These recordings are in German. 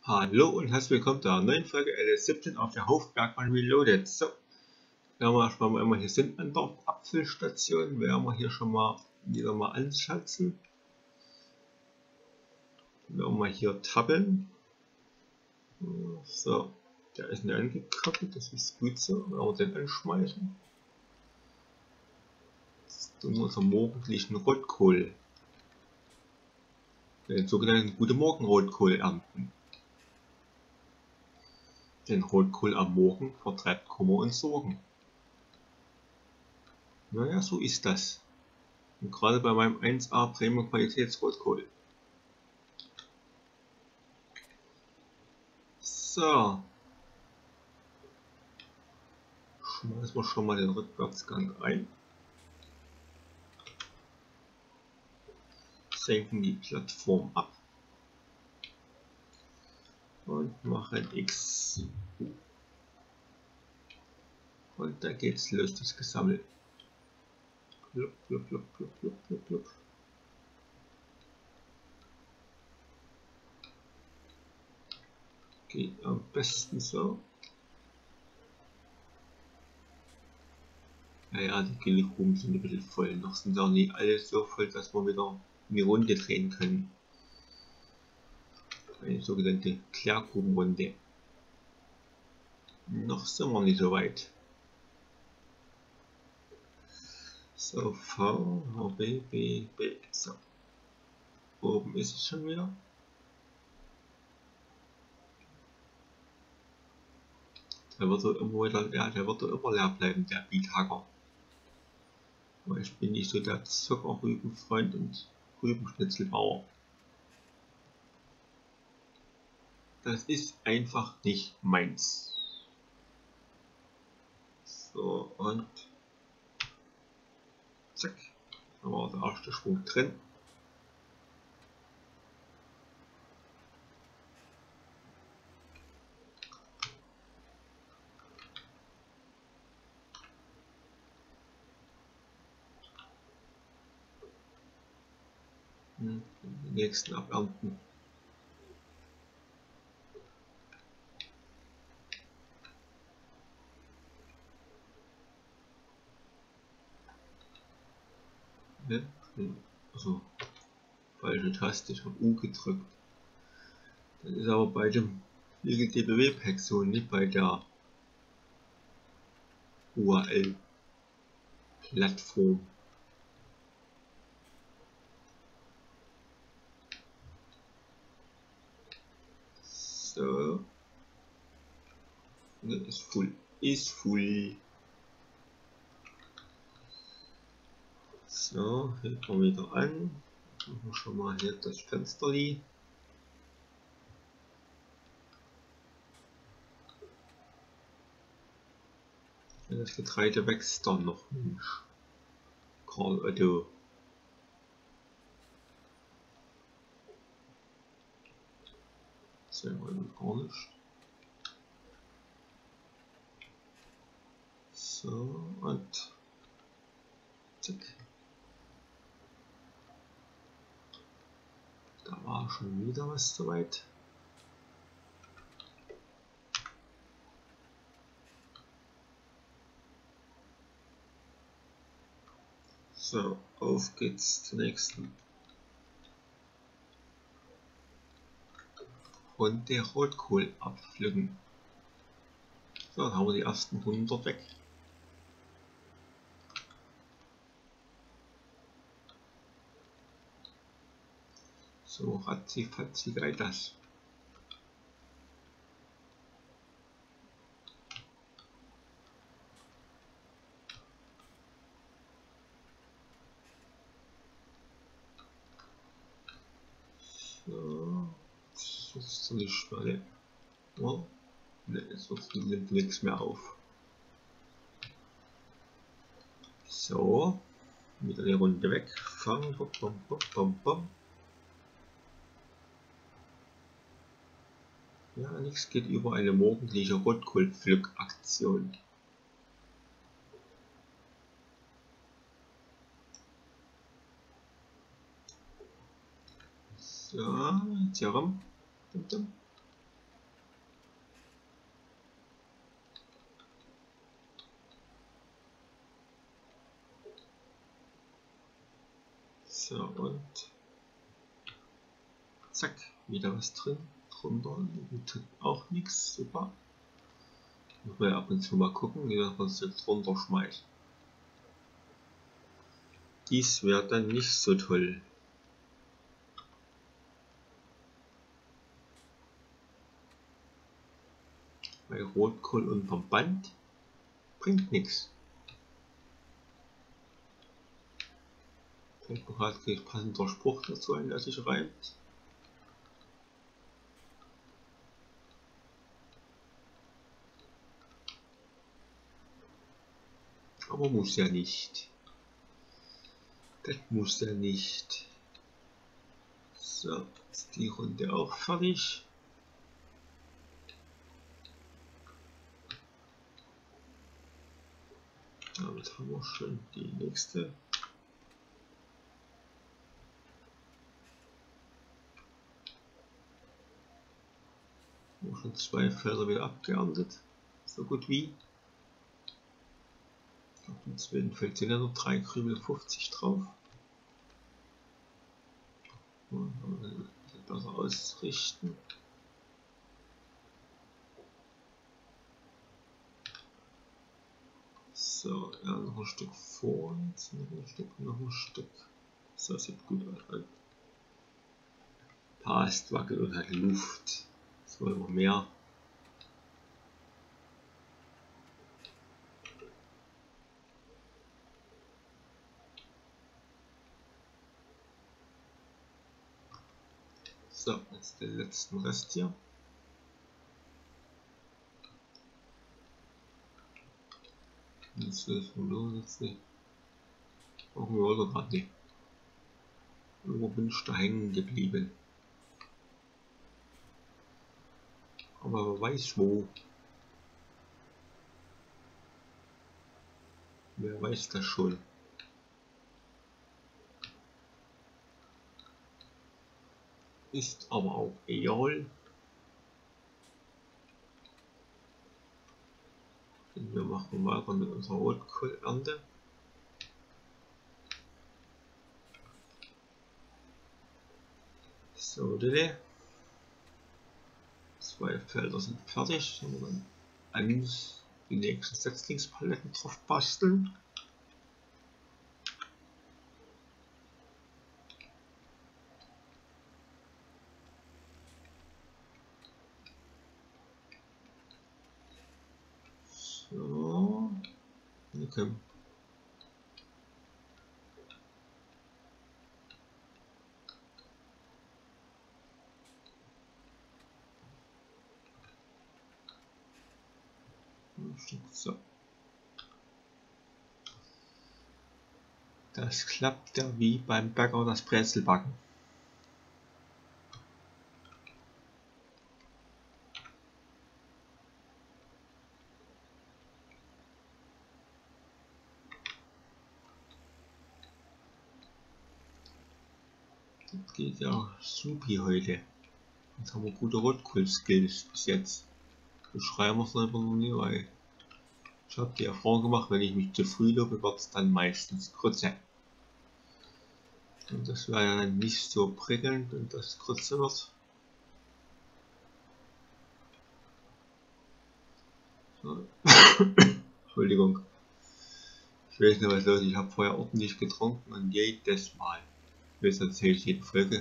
Hallo und herzlich willkommen zu einer neuen Folge LS17 auf der Hofbergmann Reloaded. So, wenn wir erstmal mal hier sind an der Apfelstation, werden wir hier schon mal wieder mal anschatzen. Werden wir hier tabbeln. So, der ist nicht angekoppelt, das ist gut so. Wenn wir den anschmeißen. Das ist unser morgendlichen Rotkohl. Den sogenannten Gute Morgen Rotkohl ernten. Den Rotkohl am Morgen vertreibt Kummer und Sorgen. Naja, so ist das. Und gerade bei meinem 1A Premium Qualitäts Rotkohl. So. Schmeißen wir schon mal den Rückwärtsgang ein. Senken die Plattform ab. Und machen X. Und da geht's los, das Gesammel. Plupp, plupp, plupp, plupp, plupp, plupp, plupp. Geht am besten so. Naja, die Gilligruben sind ein bisschen voll. Noch sind auch nicht alle so voll, dass wir wieder in die Runde drehen können. Eine sogenannte Klärgrubenrunde. Noch sind wir nicht so weit. So, V, B, B, B. So. Oben ist es schon wieder. Der wird immer wieder, ja, der wird immer leer bleiben, der Beathacker. Aber ich bin nicht so der Zuckerrübenfreund und Rübenschnitzelbauer. Das ist einfach nicht meins. So, und zack. Da war der erste Schwung drin. Den nächsten abernten. Ne? Also, falsche Taste, ich habe U gedrückt. Das ist aber bei dem DBW-Pack so, nicht bei der URL-Plattform. So. Ne, ist full. Ist full. So, hält man wieder an. Machen wir schon mal hier das Fensterli. Das Getreide wächst dann noch, Mensch. Karl Otto. Sehen wir gar nicht. So, und zack. Da war schon wieder was soweit. So, auf geht's zur nächsten Runde Rotkohl abpflücken. So, dann haben wir die ersten 100 weg. So, ratzi-fatzi geht das. So, jetzt ist nicht mehr. Oh, ne, jetzt nimmt nichts mehr auf. So, wieder die Runde weg. Fangen, bom, bom, bom, bom, bom. Ja, nichts geht über eine morgendliche Rotkohlpflückaktion. So, jetzt hier rum. So, und zack, wieder was drin. Drunter tut auch nichts. Super. Muss man ja ab und zu mal gucken, wie man es jetzt drunter schmeißt. Dies wäre dann nicht so toll. Bei Rotkohl unterm Band bringt nichts. Fällt mir gerade ein passender Spruch dazu ein, der sich reimt. Aber muss ja nicht. Das muss ja nicht. So, ist die Runde auch fertig. Damit haben wir schon die nächste. Haben wir schon 2 Felder wieder abgeerntet. So gut wie. Auf dem zweiten Feld sind ja noch 3 Krümel 50 drauf. Besser ausrichten. So, ja, noch ein Stück vor, jetzt noch ein Stück. So, sieht gut aus. Passt, wackelt und hat Luft. Das wollen wir mehr. So, jetzt den letzten Rest hier. Jetzt ist los, jetzt nicht. Irgendwie wollte er gerade nicht. Irgendwo bin ich da hängen geblieben. Aber wer weiß wo. Wer weiß das schon. Ist aber auch egal. Und wir machen weiter mit unserer Rotkohlernte. So, 2 Felder sind fertig. Dann wir dann die nächsten Setzlingspaletten drauf basteln. So, okay. So. Das klappt ja wie beim Bäcker das Brezelbacken. Das geht ja supi heute. Jetzt haben wir gute Rotkohl-Skills bis jetzt. Beschreiben wir es einfach noch nie, weil ich habe die Erfahrung gemacht, wenn ich mich zu früh lobe, wird es dann meistens Grütze. Und das wäre ja dann nicht so prickelnd und das Grütze wird. So. Entschuldigung. Ich weiß nicht was los, ich habe vorher ordentlich getrunken und jedes Mal, bis erzähle ich jede Folge,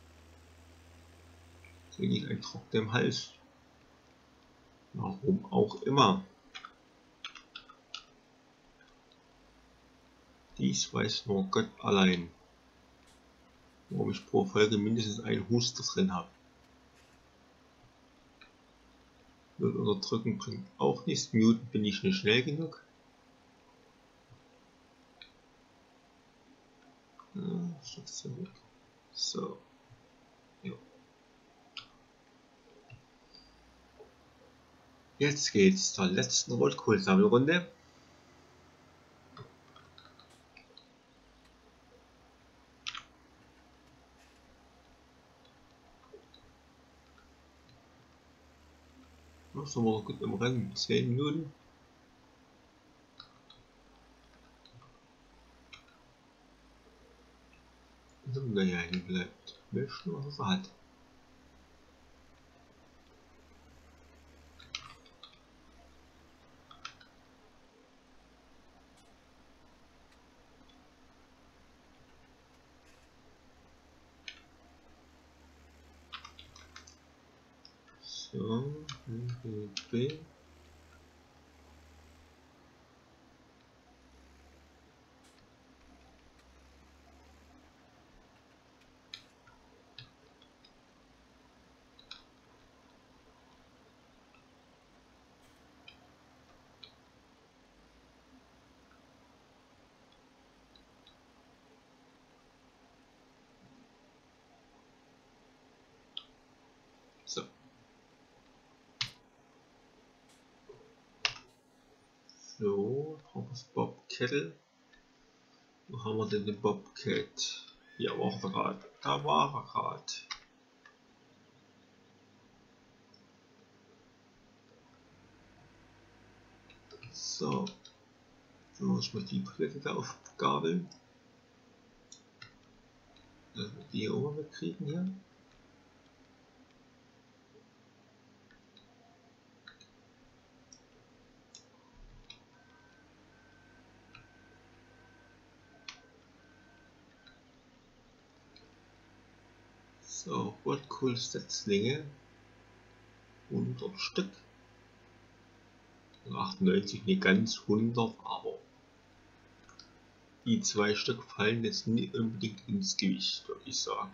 kriege ich einen Trocknen im Hals. Warum auch immer. Dies weiß nur Gott allein. Warum ich pro Folge mindestens einen Huster drin habe. Mute unterdrücken bringt auch nichts. Muten bin ich nicht schnell genug. So. Ja. Jetzt geht's zur letzten Rotkohl-Sammelrunde. Noch sind wir gut im Rennen. 10 Minuten. Naja, hängen bleibt. Möchten, was er hat. So, B. So. So, haben wir das Bobkettel. Wo haben wir denn den Bobcat? Ja, war er gerade. Da war er gerade. So. So muss man die Brille da aufgabeln. Dass wir die hier oben mitkriegen hier. So, Rotkohlsetzlinge. 100 Stück. 98, nicht ganz 100, aber die 2 Stück fallen jetzt nicht unbedingt ins Gewicht, würde ich sagen.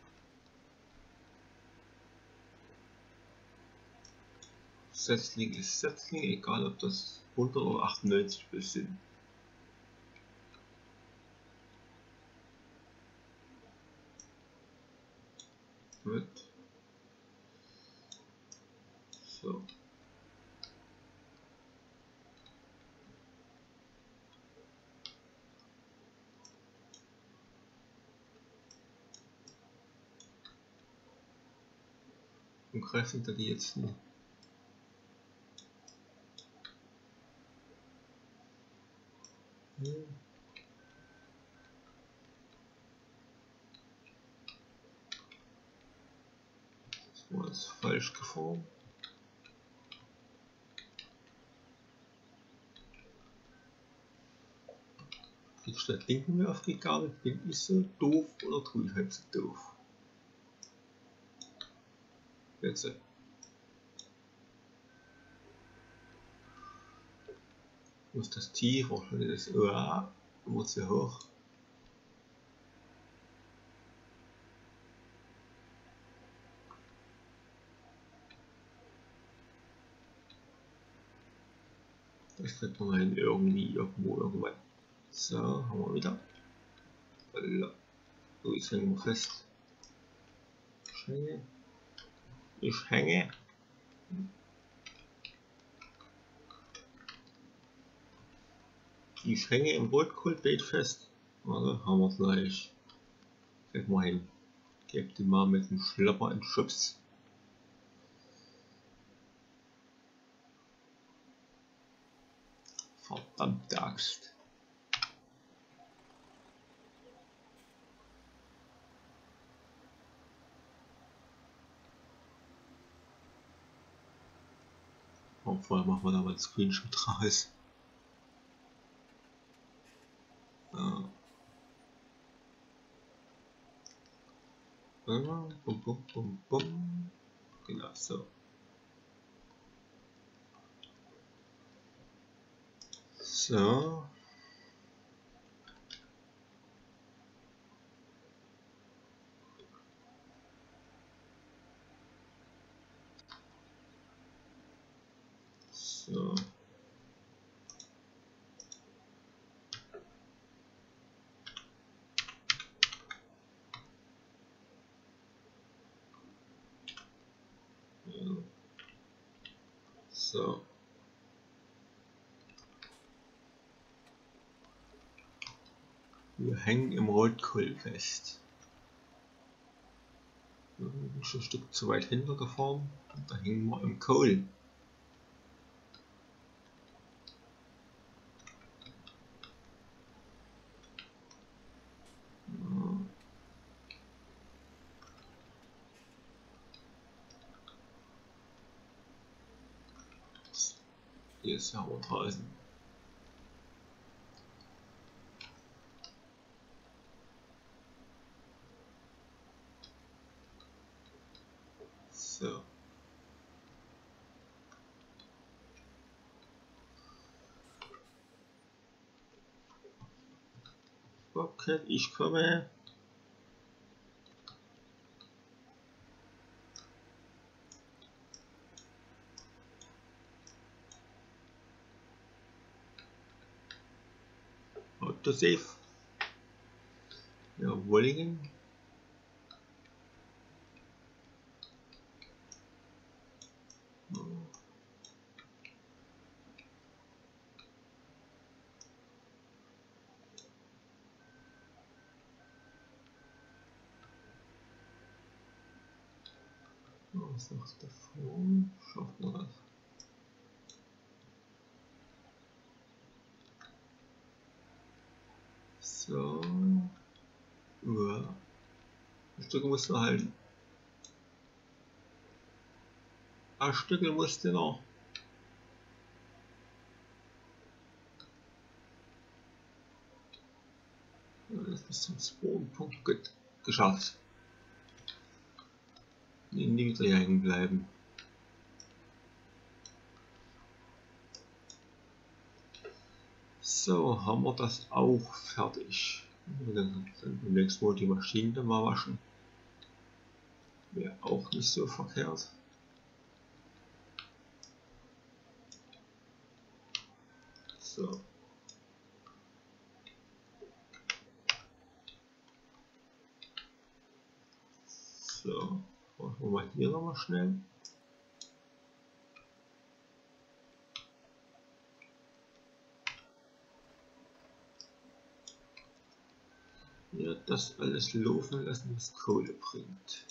Setzling ist Setzling, egal ob das 100 oder 98 bis sind. Gut. So. Und greifen da die jetzt nicht. Das war jetzt falsch geformt. Kriegst du das Ding mir aufgegabelt? Bin ich so doof oder tue ich halt so doof? Jetzt. Muss das tiefer, das muss hier hoch. Das kriegt man hin irgendwie, irgendwo, irgendwann. So, haben wir wieder. So, jetzt hängen wir fest. Ich hänge. Ich hänge. Ich hänge im Rotkohlbeet fest. Also haben wir es gleich. Kriegen wir hin. Gebt die mal mit dem Schlepper einen Schubs. Verdammte Axt. Und vorher machen wir da mal einen Screenshot raus. Ja. Bum, bum, bum, bum. Genau so. So. So. Ja. So. Wir hängen im Rotkohl fest. Ein Stück zu weit hintergefahren und da hängen wir im Kohl. Jetzt haben wir draußen. So. Okay, ich komme. Autosave. Ja, Wollingen. Was noch davor? Schaffen wir das? So. Ja. Ein Stück musst du halten. Ein Stück musst du noch. Das bis zum Spawnpunkt gut geschafft. Nie wieder hier hängen bleiben. So, haben wir das auch fertig. Dann beim nächsten Mal die Maschine mal waschen. Wäre auch nicht so verkehrt. So. So, machen wir mal hier nochmal schnell. Hier das alles laufen lassen, was Kohle bringt.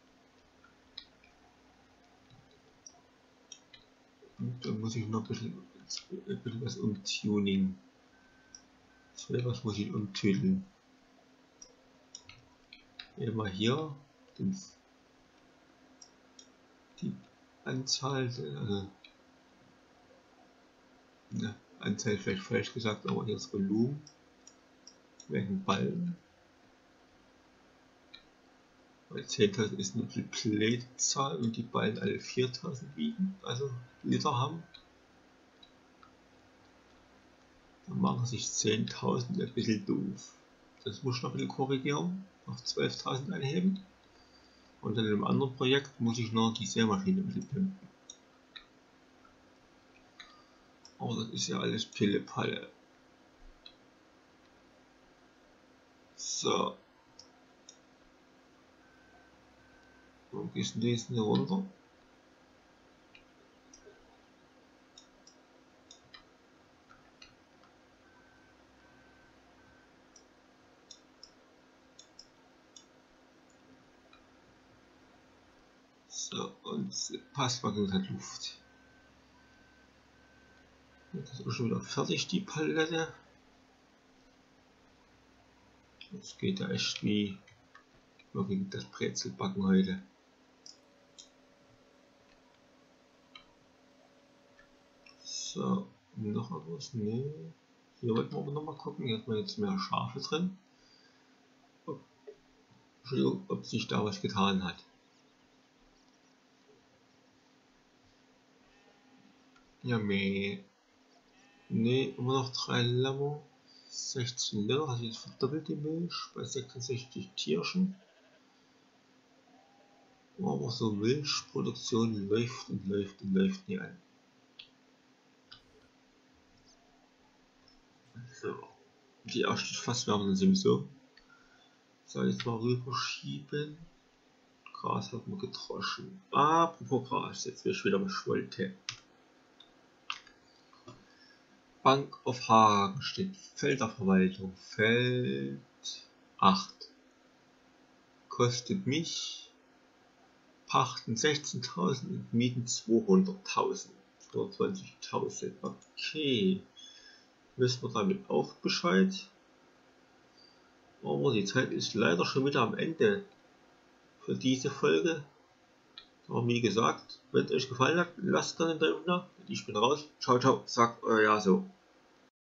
Und dann muss ich noch ein bisschen was umtuning. Was muss ich umtüdeln? Immer hier die Anzahl, also ne, Anzahl vielleicht falsch gesagt, aber hier das Volumen wegen Ballen. Weil 10.000 ist nur die Plätzahl und die Ballen alle 4.000 wiegen, also Liter haben. Dann machen sich 10.000 ein bisschen doof. Das muss ich noch ein bisschen korrigieren, auf 12.000 anheben. Und dann in einem anderen Projekt muss ich noch die Sämaschine ein bisschen pimpen. Aber das ist ja alles Pille-Palle. So. Wo gehst du jetzt hier runter? So, und Passwagen hat Luft. Das ist schon wieder fertig, die Palette. Das geht ja echt wie wirklich das Brezelbacken heute. So, noch etwas? Nee. Hier wollten wir aber noch mal gucken. Hier hat man jetzt mehr Schafe drin. Entschuldigung, ob sich da was getan hat. Ja, meh. Nee, immer noch 3 Lämmer. 16 Liter, also jetzt verdoppelt die Milch bei 66 Tierchen. Aber so Milchproduktion läuft und läuft und läuft nie an. So, die erste Fasswärme sind sowieso. So, jetzt mal rüberschieben. Gras hat man gedroschen. Apropos Gras, jetzt will ich wieder was wollte. Bank auf Hagen steht Felderverwaltung. Feld 8. Kostet mich Pachten 16.000 und Mieten 200.000. 220.000. Okay. Wissen wir damit auch Bescheid. Aber die Zeit ist leider schon wieder am Ende für diese Folge. Aber wie gesagt, wenn es euch gefallen hat, lasst dann einen Daumen da. Ich bin raus. Ciao, ciao. Sagt euer Jaso.